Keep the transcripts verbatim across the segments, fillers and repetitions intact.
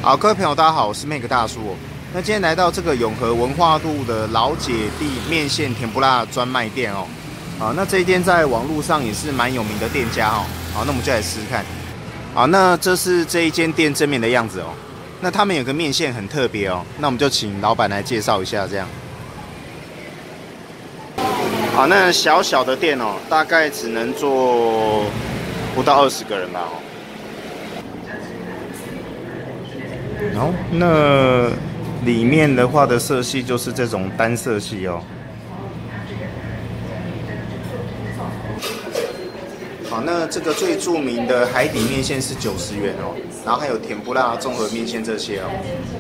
好，各位朋友，大家好，我是 Make 大叔。那今天来到这个永和文化路的老姐弟面线甜不辣专卖店哦。好，那这一间在网络上也是蛮有名的店家哦。好，那我们就来试试看。好，那这是这一间店正面的样子哦。那他们有个面线很特别哦，那我们就请老板来介绍一下这样。好，那小小的店哦，大概只能坐不到二十个人吧哦。然后那里面的话的色系就是这种单色系哦。好，那这个最著名的海底面线是九十元哦，然后还有甜不辣综合面线这些哦。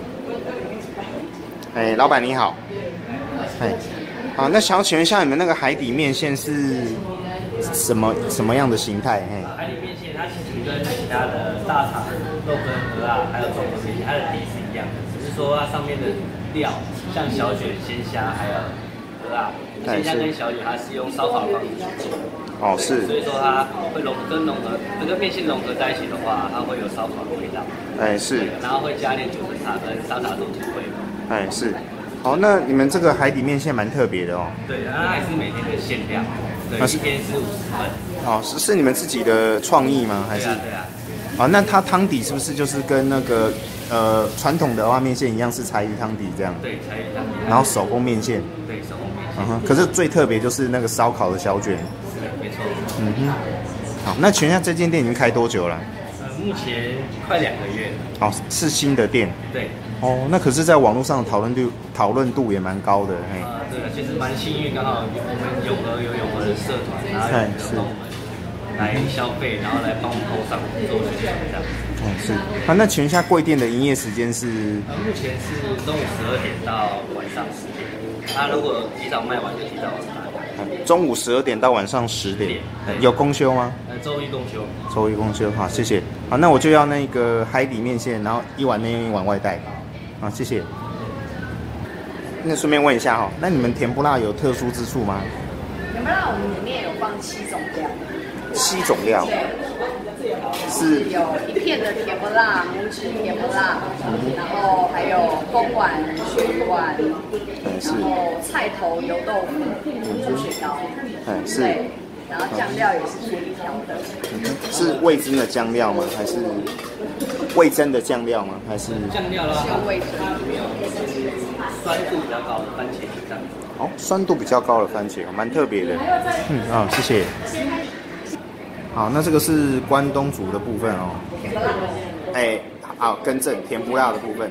哎，老板你好。哎，好，那想要请问一下，你们那个海底面线是什么什么样的形态？哎， 海底面线它其实跟其他的大肠、肉羹、鹅啊，还有综合面线，它的底是一样的，只是说它上面的料，像小卷、鲜虾还有鹅啊，鲜虾跟小卷它是用烧烤方式去做。哦，是。所以说它会融跟融合，跟面线融合在一起的话，它会有烧烤的味道。哎，是。然后会加点九层塔跟沙茶豆进味。哎，是。好，那你们这个海底面线蛮特别的哦。对，它还是每天的限量。对，一天是五十份。哦，是是你们自己的创意吗？还是？对啊，对啊。好，那它汤底是不是就是跟那个呃传统的蚵仔面线一样，是柴鱼汤底这样？对，柴鱼汤底。然后手工面线。对，手工面线。嗯哼。可是最特别就是那个烧烤的小卷。对，没错。嗯哼。好，那全家这间店已经开多久了？呃，目前快两个月。哦，是新的店。对。哦，那可是在网络上讨论度讨论度也蛮高的，嘿。呃，对，其实蛮幸运，刚好我们永和有永和的社团，然后有跟我们来消费，然后来帮我们后上做宣传这样。哦，是。啊，那请问一下贵店的营业时间是？呃，目前是中午十二点到晚上十点。那如果提早卖完就提早卖。中午十二点到晚上十点。有公休吗？呃，周一公休。周一公休，好，谢谢。好，那我就要那个海底面线，然后一碗内一碗外带。好，谢谢。那顺便问一下哈，那你们甜不辣有特殊之处吗？甜不辣我们里面有放七种料。七种料？对。是有一片的甜不辣，拇指甜不辣，嗯、然后还有公丸、鳕鱼丸，嗯、然后菜头油豆腐、猪血糕，嗯是。对。然后酱料也是自己调的。嗯、是味噌的酱料吗？还是味噌的酱料吗？还是酱料啦？是味噌。酸度比较高的番茄这样子。哦，酸度比较高的番茄，蛮特别的。嗯啊、哦，谢谢。好，那这个是关东煮的部分哦。哎，好，更正，甜不辣的部分。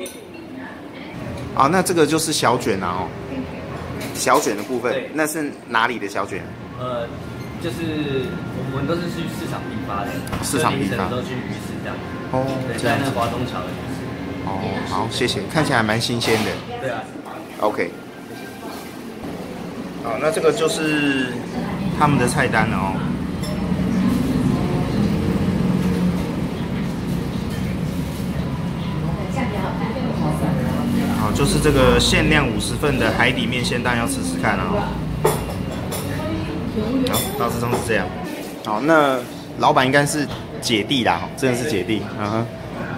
好，那这个就是小卷啊哦。小卷的部分，那是哪里的小卷？呃，就是我们都是去市场批发的，市场批发都去鱼市这样。哦，对，在那华东桥的鱼市。哦，好，谢谢，看起来蛮新鲜的。对啊。OK。好，那这个就是他们的菜单了哦。好，就是这个限量五十份的海底面线，大家要试试看啊。好，大致上是这样。好，那老板应该是姐弟啦，真的是姐弟。嗯哼。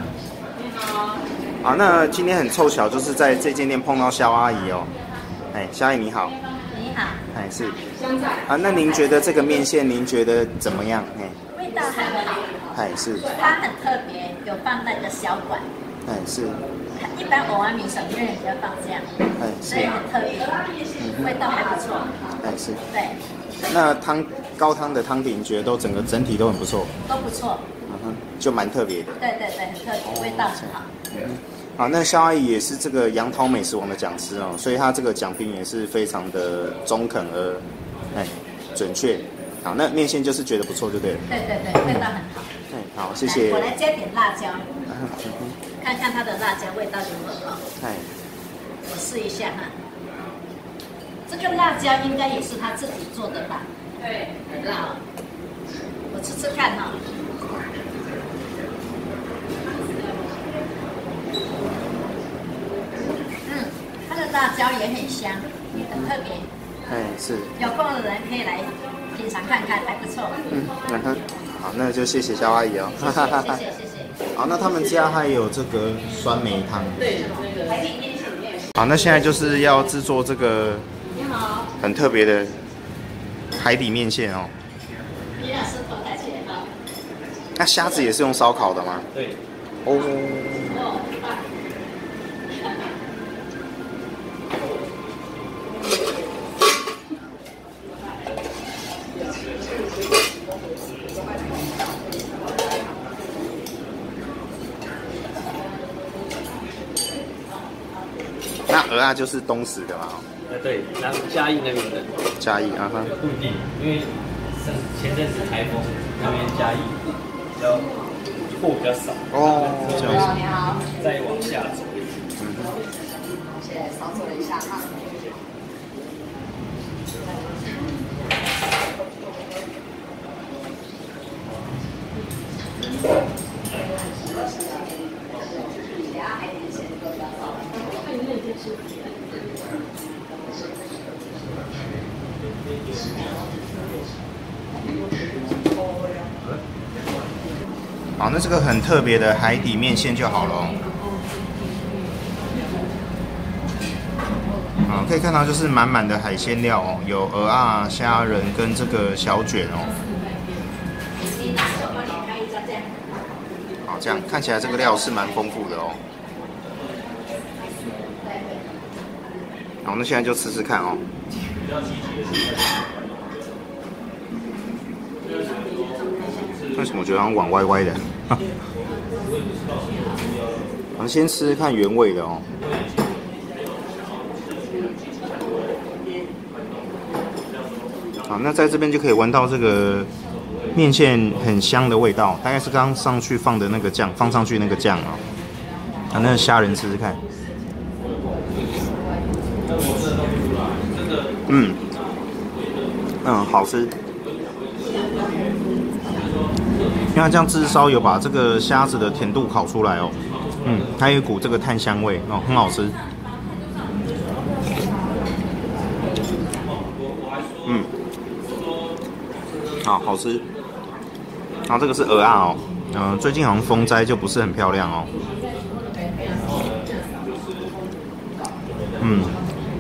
好，那今天很凑巧，就是在这间店碰到肖阿姨哦。哎，肖阿姨你好。你好。哎，是。啊，那您觉得这个面线，您觉得怎么样？哎。味道很好。哎，是。它很特别，有放那个小管。哎，是。一般蚵仔米粉没有人要放这样。哎，所以很特别，嗯、味道还不错。哎，是。对。那汤高汤的汤底，你觉得都整个整体都很不错？都不错。嗯哼，就蛮特别的。对对对，很特别，味道很好。嗯，好，那肖阿姨也是这个杨桃美食王的讲师哦，所以她这个讲评也是非常的中肯而哎准确。好，那面线就是觉得不错，就对了。对对对，味道很好。对，好，谢谢。我来加点辣椒，看看它的辣椒味道如何哦。哎，我试一下哈。这个辣椒应该也是他自己做的吧？对，很辣。我吃吃看哈。嗯，它的辣椒也很香，很特别。哎，是。有空的人可以来品尝看看，还不错。嗯嗯哼，好，那就谢谢肖阿姨哦。谢谢谢谢谢谢。 好，那他们家还有这个酸梅汤。 对，那个海底面线里面。 好，那现在就是要制作这个很特别的海底面线哦。 你俩是头抬起来吗？ 那虾子也是用烧烤的吗？ 对。 哦。那鹅啊就是东石的嘛？ 呃，对，然后嘉义那边的。 嘉义啊哈。 固定，因为前前阵子台风那边嘉义比较货比较少。 哦，这样子。 你好。 再往下走。 嗯。 谢谢，稍坐一下哈。 好，那这个很特别的海底面线就好了哦。啊，可以看到就是满满的海鲜料哦，有蚵啊、虾仁跟这个小卷哦。好，这样看起来这个料是蛮丰富的哦。好，那现在就吃吃看哦。为什么我觉得好像碗歪歪的？我们先吃吃看原味的哦。好，那在这边就可以闻到这个面线很香的味道，大概是刚刚上去放的那个酱，放上去那个酱啊。啊，那虾仁吃吃看。嗯，嗯，好吃。因为它这样炙烧有把这个虾子的甜度烤出来哦，嗯，它有一股这个炭香味哦，很好吃。嗯，好好吃。然后这个是蚵仔哦，嗯、呃，最近好像风灾就不是很漂亮哦。嗯，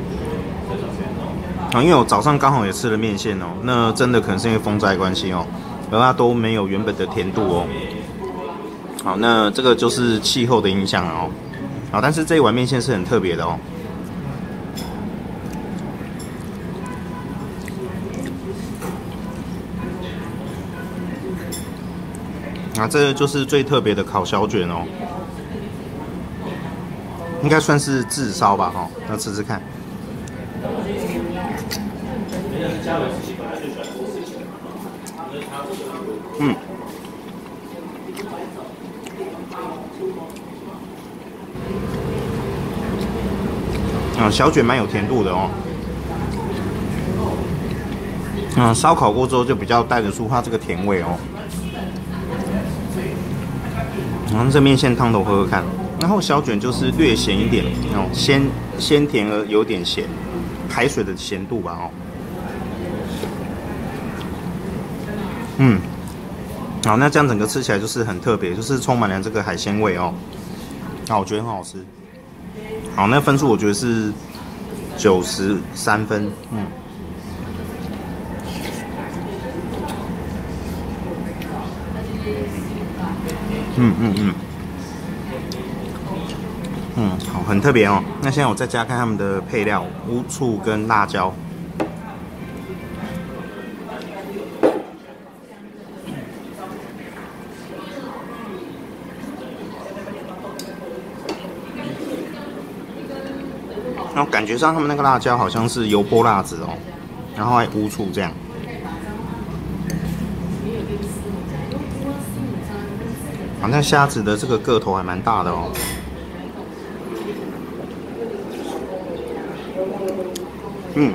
啊，因为我早上刚好也吃了面线哦，那真的可能是因为风灾关系哦。而它都没有原本的甜度哦。好，那这个就是气候的影响哦。好，但是这一碗面线是很特别的哦。啊，这个就是最特别的烤小卷哦，应该算是炙烧吧哈、哦。那吃吃看。嗯，啊，小卷蛮有甜度的哦。嗯，烧烤过之后就比较带得出它这个甜味哦。然后这面线汤头喝喝看，然后小卷就是略咸一点哦，鲜鲜甜而有点咸，海水的咸度吧哦。嗯。好，那这样整个吃起来就是很特别，就是充满了这个海鲜味哦。好，我觉得很好吃。好，那分数我觉得是九十三分，嗯。嗯嗯嗯。嗯，好，很特别哦。那现在我再加看他们的配料，乌醋跟辣椒。然后感觉上他们那个辣椒好像是油泼辣子哦，然后还乌醋这样。好，那虾子的这个个头还蛮大的哦。嗯，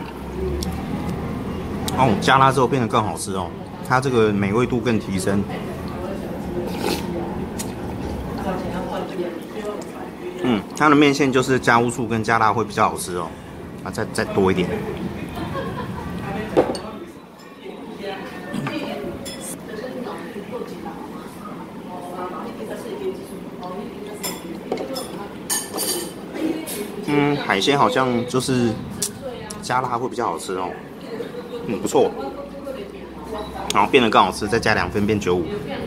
哦，加辣之后变得更好吃哦，它这个美味度更提升。嗯，它的面线就是加乌醋跟加辣会比较好吃哦，啊，再再多一点。 嗯，海鲜好像就是加辣会比较好吃哦。嗯，不错。然后变得更好吃，再加两分变九五。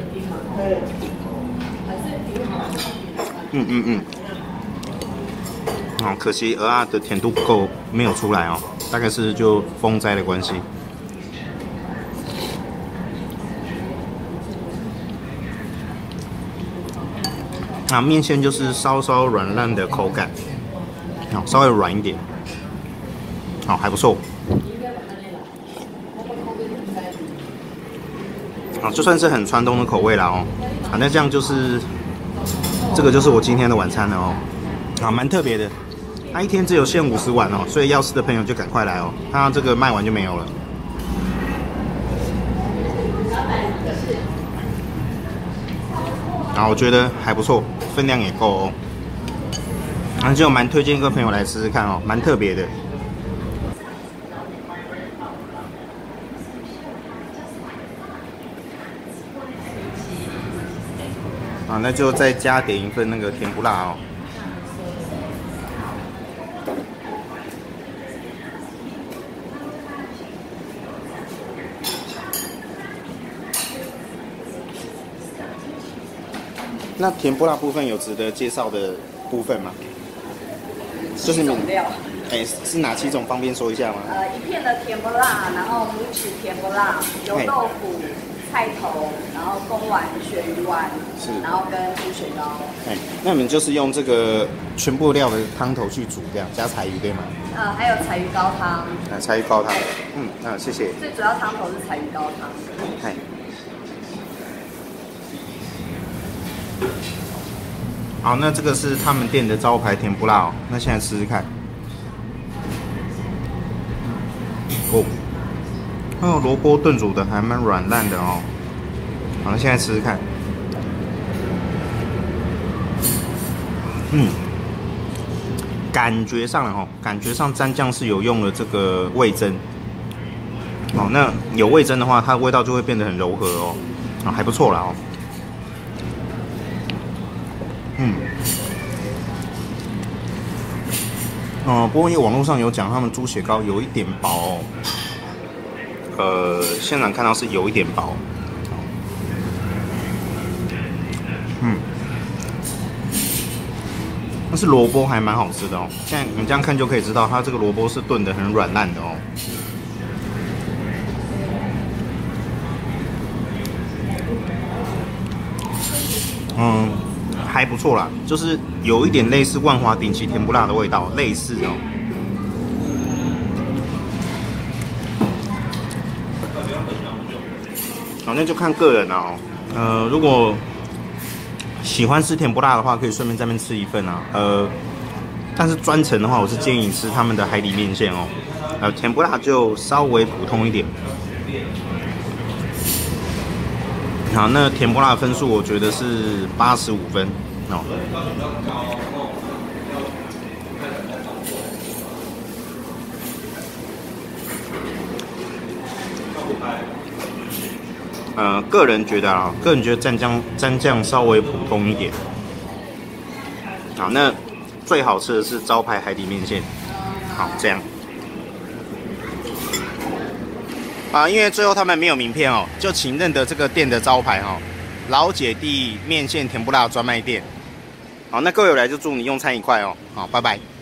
嗯嗯嗯。哦，可惜鹅啊的甜度不够，没有出来哦，大概是就风灾的关系。啊，面线就是稍稍软烂的口感，好，稍微软一点，好，还不错。啊，就算是很传统的口味啦哦，啊，那这样就是这个就是我今天的晚餐了哦，啊，蛮特别的，它一天只有限五十碗哦，所以要吃的朋友就赶快来哦，它这个卖完就没有了。啊，我觉得还不错，分量也够哦，而且我蛮推荐一个朋友来试试看哦，蛮特别的。啊，那就再加点一份那个甜不辣哦。那甜不辣部分有值得介绍的部分吗？就是种料。 哎，是哪七种？方便说一下吗？ 呃，一片的甜不辣，然后母豉甜不辣，油豆腐。菜头，然后公丸、鳕鱼丸，是，然后跟猪血糕。 哎，那你们就是用这个全部料的汤头去煮，这样加柴鱼对吗？ 呃，还有柴鱼高汤。 啊，柴鱼高汤，嗯，啊，谢谢。 最主要汤头是柴鱼高汤。 哎。好，那这个是他们店的招牌甜不辣哦，那现在试试看。哦。哦，萝卜炖煮的还蛮软烂的哦。好，那现在吃吃看。嗯，感觉上哦，感觉上蘸酱是有用了这个味噌。哦，那有味噌的话，它的味道就会变得很柔和哦。啊，还不错啦哦。嗯。哦，不过因为网络上有讲，他们猪血糕有一点薄哦。呃，现场看到是有一点薄，嗯，但是萝卜还蛮好吃的哦。现在你这样看就可以知道，它这个萝卜是炖的很软烂的哦。嗯，还不错啦，就是有一点类似万华顶级甜不辣的味道，类似哦。好，那就看个人了哦。呃，如果喜欢吃甜不辣的话，可以顺便在那边吃一份啊。呃，但是专程的话，我是建议你吃他们的海底面线哦。呃，甜不辣就稍微普通一点。好，那甜不辣的分数我觉得是八十五分哦。呃，个人觉得啊，个人觉得蘸酱蘸酱稍微普通一点。好，那最好吃的是招牌海底面线。好，这样。啊，因为最后他们没有名片哦，就请认得这个店的招牌哦，老姐弟面线甜不辣专卖店。好，那各位有来就祝你用餐愉快哦。好，拜拜。